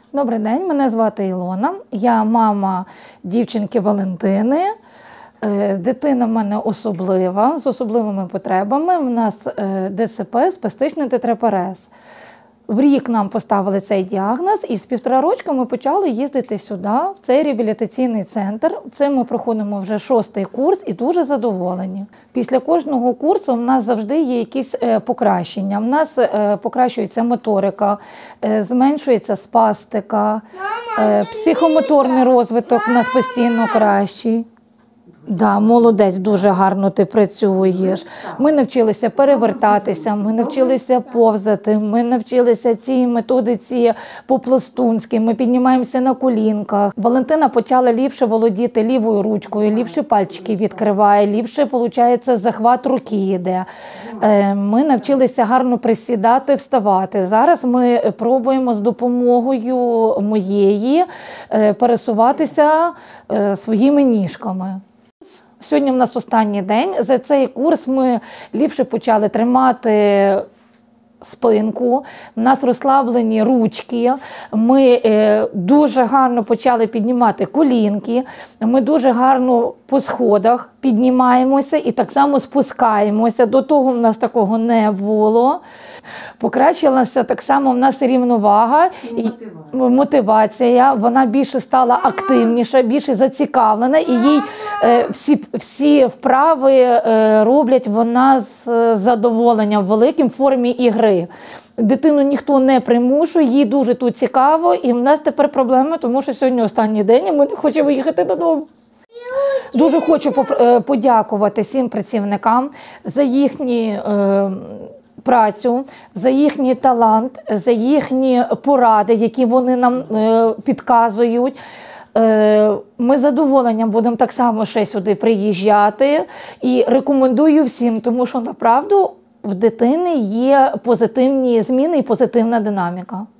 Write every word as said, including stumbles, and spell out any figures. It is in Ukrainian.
Добрий день, мене звати Ілона, я мама дівчинки Валентини. Дитина в мене особлива, з особливими потребами. У нас Д Ц П – спастичний тетрапарез. В рік нам поставили цей діагноз, і з півтора рочка ми почали їздити сюди, в цей реабілітаційний центр. Це ми проходимо вже шостий курс і дуже задоволені. Після кожного курсу в нас завжди є якісь покращення. В нас покращується моторика, зменшується спастика, психомоторний розвиток у нас постійно кращий. Да, молодець, дуже гарно ти працюєш. Ми навчилися перевертатися, ми навчилися повзати, ми навчилися цій методиці по-пластунськи, ми піднімаємося на колінках. Валентина почала ліпше володіти лівою ручкою, ліпше пальчики відкриває, ліпше, виходить, захват руки йде. Ми навчилися гарно присідати, вставати. Зараз ми пробуємо з допомогою моєї пересуватися своїми ніжками. Сьогодні в нас останній день. За цей курс ми ліпше почали тримати спинку, у нас розслаблені ручки, ми дуже гарно почали піднімати колінки, ми дуже гарно по сходах піднімаємося і так само спускаємося. До того в нас такого не було. Покращилася так само в нас рівновага і мотивація. Вона більше стала активніша, більше зацікавлена, і їй всі, всі вправи роблять вона з задоволенням великим в формі ігри. Дитину ніхто не примушує, їй дуже тут цікаво, і в нас тепер проблеми, тому що сьогодні останній день, і ми не хочемо їхати додому. Дуже хочу подякувати всім працівникам за їхні е, працю, за їхній талант, за їхні поради, які вони нам е, підказують. Е, ми з задоволенням будемо так само ще сюди приїжджати і рекомендую всім, тому що, направду, в дитини є позитивні зміни і позитивна динаміка.